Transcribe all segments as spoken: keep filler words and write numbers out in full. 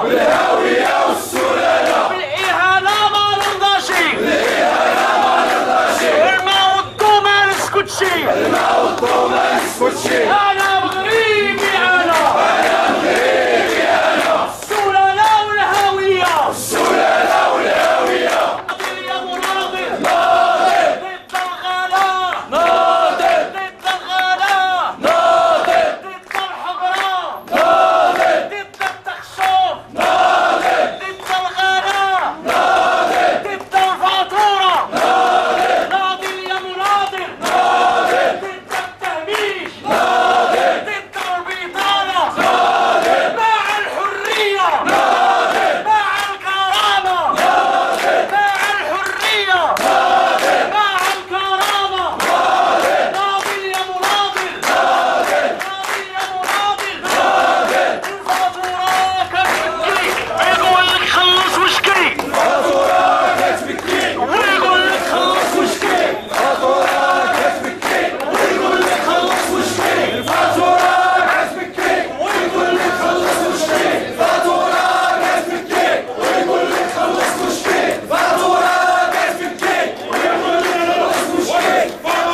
والهاوية والسلالة بالإهانة ما نرضاشي بالإهانة ما نرضاشي الماء والضو ما نسكتشي الماء والضو ما نسكتشي أنا مغربي أنا أنا مغربي أنا السلالة والهاوية السلالة والهاوية ناضل يا مناضل ناضل ضد الغلاء ناضل ضد الغلاء ناضل ضد الحضرة ناضل ضد التخشف ناضل ضد الغلاء ناضل ضد الفاتورة ناضل ناضل يا مناضل ناضل ضد التهميش ناضل ضد البطالة ناضل مع الحرية ناضل مع الكرامة ناضل مع الحرية ناضل مع الكرامة ناضل ناضل يا مناضل ناضل ناضل يا مناضل ناضل الفاتورة كتبكي يقول لك خلص واشكي الفاتورة كتبكي ويقول لك خلص واشكي الفاتورة كتبكي ويقول لك خلص واشكي الفاتورة كتبكي ويقول لك خلص واشكي الفاتورة كتبكي ويقول لك خلص واشكي الفاتورة كتبكي ويقول لك خلص واشكي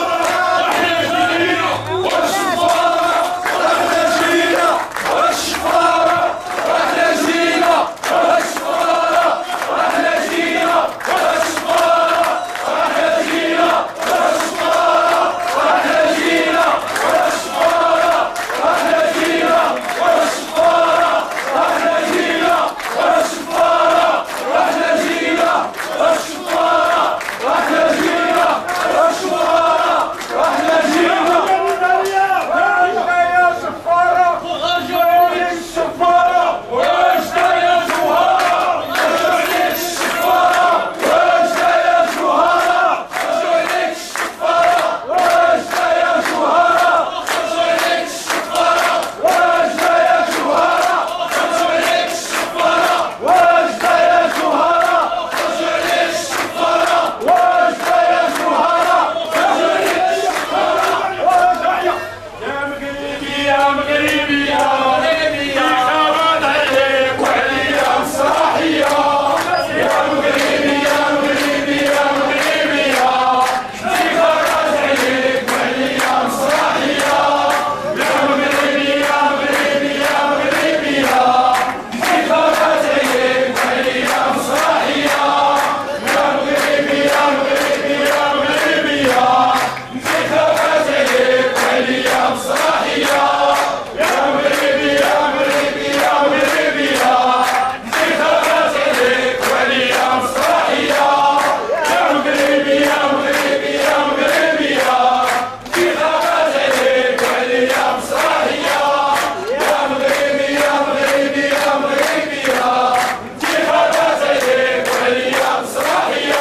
واحنا جينا والشفارة واحنا جينا والشفارة واحنا جينا والشفارة واحنا جينا والشفارة واحنا جينا والشفارة واحنا جينا والشفارة واحنا جينا والشفارة واحنا جينا والشفارة واحنا جينا والشفارة واحنا جينا يا شفارة وغجرين الشفارة واجدا يا جوهرة وغجرين الشفارة واجدا يا جوهرة وغجرين الشفارة واجدا يا جوهرة وغجرين الشفارة واجدا يا جوهرة وغجرين الشفارة واجدا يا جوهرة وغجرين الشفارة واجدا يا جوهرة وغجرين الشفارة يا مغربي يا مغربي يا مغربي يا خابت عليك وعليا مسرحية يا مغربي يا مغربي يا مغربي يا خابت عليك وعليا مسرحية يا مغربي يا مغربي يا مغربي يا خابت عليك وعليا مسرحية يا مغربي يا مغربي يا مغربي يا خابت عليك وعليا مسرحية يا مغربي يا مغربي يا مغربي يا خابت عليك وعليا مسرحية يا مغربي يا مغربي يا مغربي يا خابت عليك وعليا مسرحية يا مغربي يا مغربي يا مغربي يا خابت عليك وعليا مسرحية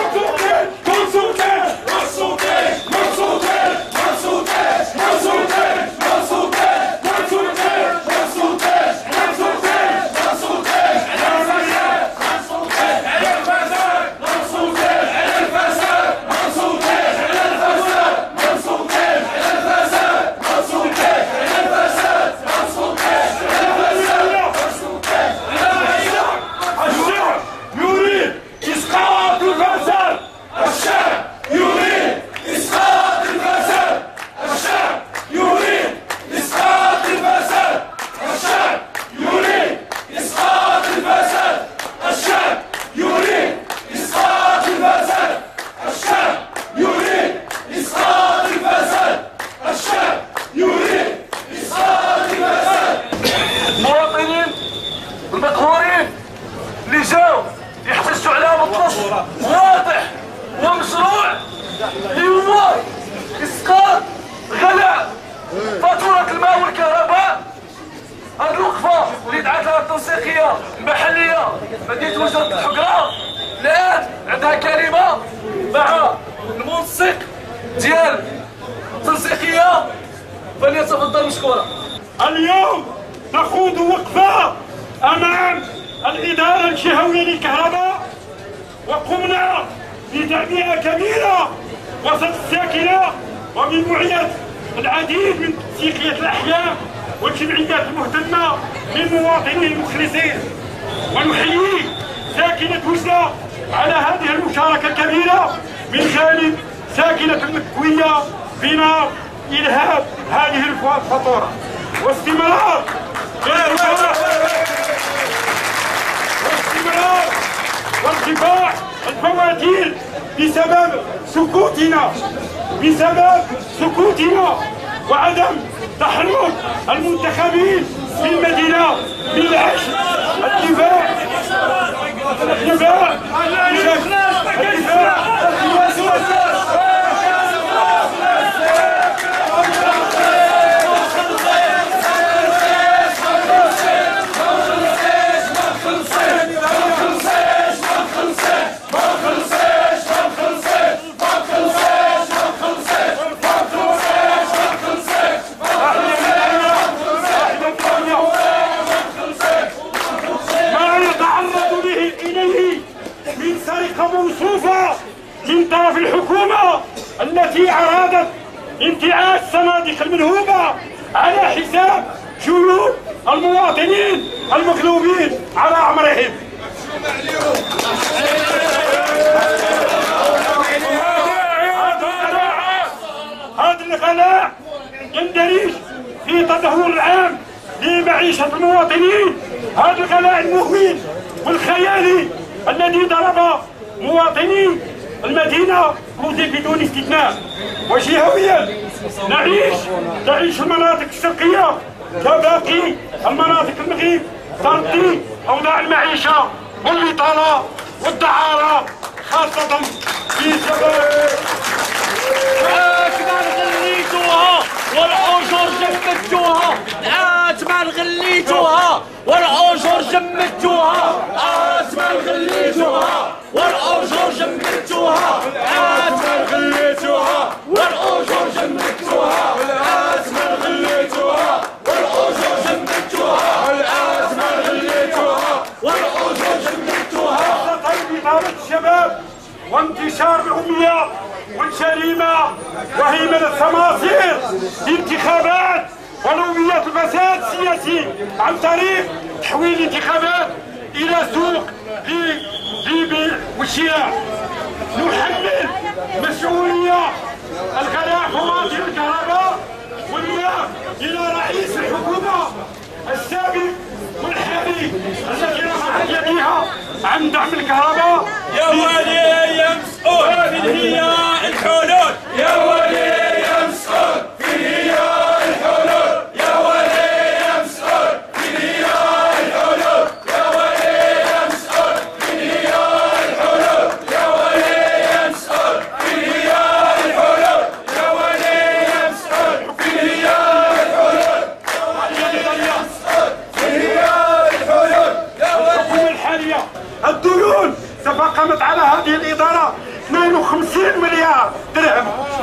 منصوتين منصوتين منصوتين منصوتين منصوتين منصوتين منصوتين منصوتين منصوتين منصوتين على الفساد منصوتين على الفساد منصوتين على الفساد منصوتين على الفساد منصوتين على الفساد منصوتين على الفساد منصوتين على الفساد منصوتين على الفساد الشعب يريد إسقاط الفساد الشعب يريد إسقاط الفساد الشعب يريد إسقاط الفساد الشعب يريد إسقاط الفساد الشعب يريد إسقاط الفساد الشعب يريد إسقاط الفساد الشعب يريد إسقاط الفساد المواطنين المقهورين اللي جاوا يحتجوا على مطلب واضح ومشروع اللي هو اسقاط غلاء فاتوره الماء والكهرباء. هذه الوقفه اللي دعات لها التنسيقيه المحليه مدينه وزاره الحقره الان عندها كلمه مع المنسق ديال التنسيقيه، فليتفضل مشكورا. اليوم نخوض وقفة أمام الإدارة الشهوية للكهرباء، وقمنا بتعبئة كبيرة وسط الساكنة وبموعية العديد من تنسيقية الأحياء والجمعيات المهتمة من مواطنين المخلصين. ونحيي ساكنة وجدة على هذه المشاركة الكبيرة من جانب ساكنة المكوية في نار إلهاب هذه الفاتورة واستمرار واستمرار وارتفاع الفواتير بسبب سكوتنا بسبب سكوتنا وعدم تحرك المنتخبين في المدينة بالعكس الدفاع الدفاع موصوفة من طرف الحكومة التي أرادت انتعاش الصناديق المنهوبة على حساب جيوب المواطنين المغلوبين على أمرهم. هذا الغلاء يندرج في تدهور العام لمعيشة المواطنين، هذا الغلاء المهين والخيالي الذي ضرب مواطني المدينة بدون استثناء. وجهويا نعيش تعيش المناطق الشرقية كباقي المناطق المغرب ترضي أوضاع المعيشة والبطالة والدعارة خاصة في سبب ما غليتوها والأجور جمدتوها، عاد ما غليتوها والأجور جمدتوها، عاد ما غليتوها والأجور جمدتوها، عاد ما غليتوها والأجور جمدتوها، عاد ما غليتوها والأجور جمدتوها، عاد ما غليتوها والأجور جمدتوها. بطالة الشباب وانتشار الأمية والجريمة وهيمنة التماصير لانتخابات ونوبية الفساد السياسي عن طريق تحويل الانتخابات إلى سوق للبيع والشراء. نحمل مسؤولية الغلاء فواتير الكهرباء والماء إلى رئيس الحكومة السابق والحالي التي رفعت يديها عن دعم الكهرباء. يا ولي يا مسؤول فين هي الحلول؟ يا ولي يا مسؤول فين هي الحلول؟ يا ولي يا مسؤول فين هي الحلول؟ يا ولي يا مسؤول فين هي الحلول؟ يا ولي يا مسؤول فين هي الحلول؟ يا ولي يا مسؤول فين هي الحلول؟ فين هي الحلول؟ الحكومة الحالية الديون تفاقمت على هذه الإدارة اثنين وخمسين مليار درهم.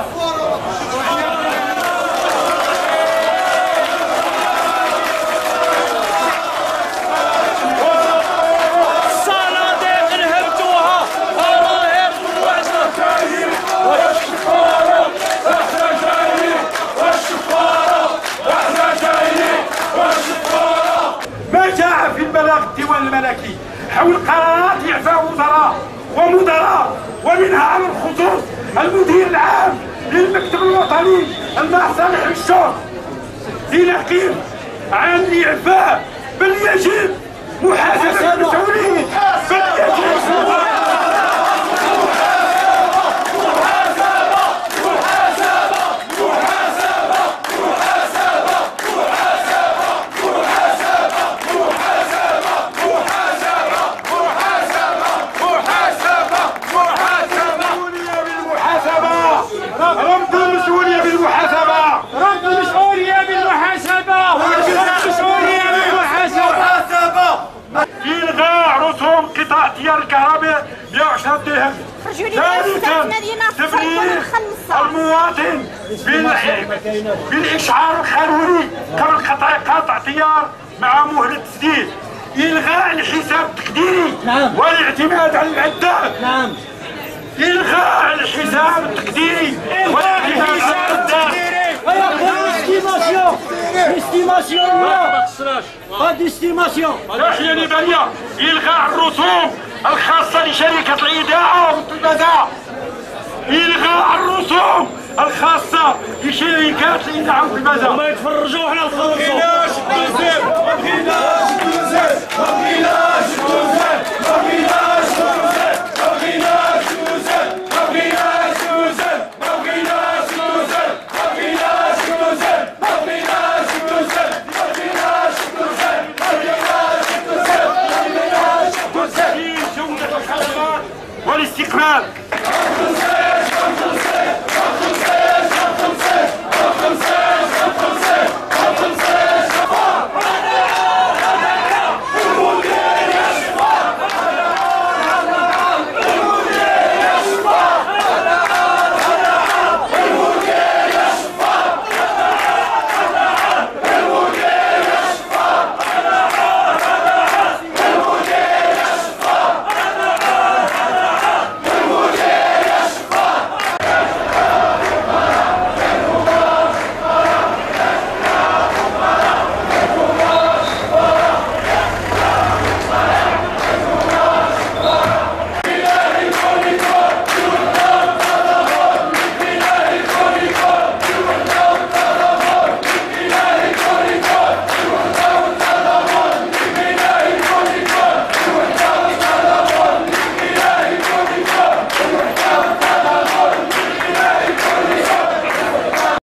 الصناديق نهبتوها وراهم والشفارة والشفارة واحنا جايين والشفارة واحنا جايين والشفارة. ما جاء في البلاغ الديوان الملكي حول قرارات إعفاء وزراء ومدراء ومنها على الخصوص المدير العام للمكتب الوطني المع صالح الشور لنقيم عن الإعفاء، بل يجب محاسبة المسؤولين، بل يجب رفض المسؤولية بالمحاسبة، رفض المسؤولية بالمحاسبة، رفض المسؤولية بالمحاسبة. إلغاء رسوم قطاع تيار الكهرباء ب عشرة درهم. ثالثا تبليغ المواطن بالإشعار القانوني قبل قطع قطع تيار مع مهلة تسديد. إلغاء الحساب التقديري والاعتماد على العداد. نعم. إلغاء الحساب التقديري والاعتماد على العداد. Estimation, non. Pas d'estimation. تحية ليبيا. الرسوم الخاصة لشركة الإذاعة والتلفزة، إلغاء الرسوم الخاصة لشركات الإذاعة والتلفزة. وما يتفرجوا وحنا نخلصوا. ما بغيناش التوزيع، ما بغيناش التوزيع، ما بغيناش التوزيع، ما بغيناش التوزيع، ما بغيناش التوزيع، ما بغيناش التوزيع، ما بغيناش التوزيع، ما بغيناش التوزيع، ما بغيناش التوزيع، ما بغيناش التوزيع، ما بغيناش التوزيع، ما بغيناش التوزيع. جودة الخدمات والاستقرار.